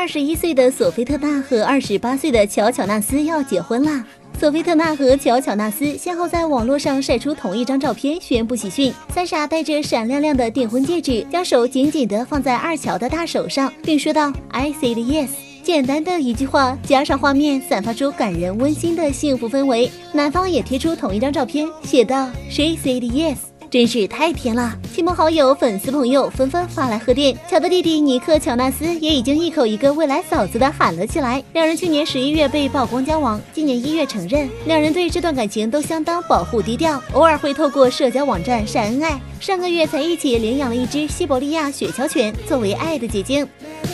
21岁的索菲特纳和28岁的乔乔纳斯要结婚啦。索菲特纳和乔乔纳斯先后在网络上晒出同一张照片，宣布喜讯。三傻戴着闪亮亮的订婚戒指，将手紧紧地放在二乔的大手上，并说道 ：“I said yes。”简单的一句话，加上画面，散发出感人温馨的幸福氛围。男方也贴出同一张照片，写道 ：“She said yes。”真是太甜了！亲朋好友、粉丝朋友纷纷发来贺电，乔的弟弟尼克·乔纳斯也已经一口一个未来嫂子的喊了起来。两人去年11月被曝光交往，今年1月承认。两人对这段感情都相当保护低调，偶尔会透过社交网站晒恩爱。上个月才一起领养了一只西伯利亚雪橇犬，作为爱的结晶。